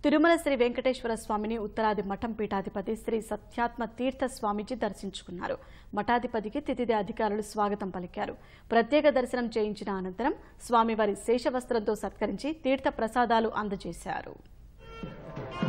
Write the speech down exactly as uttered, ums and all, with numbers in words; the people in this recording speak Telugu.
తిరుమల శ్రీ వెంకటేశ్వర స్వామిని ఉత్తరాది మఠం పీఠాధిపతి శ్రీ సత్యాత్మతీర్థ స్వామిజీ దర్శించుకున్నారు. మఠాధిపతికి తితిదే అధికారులు స్వాగతం పలికారు. ప్రత్యేక దర్శనం చేయించిన అనంతరం స్వామివారి శేషవస్త్రంతో సత్కరించి తీర్థ ప్రసాదాలు అందజేశారు.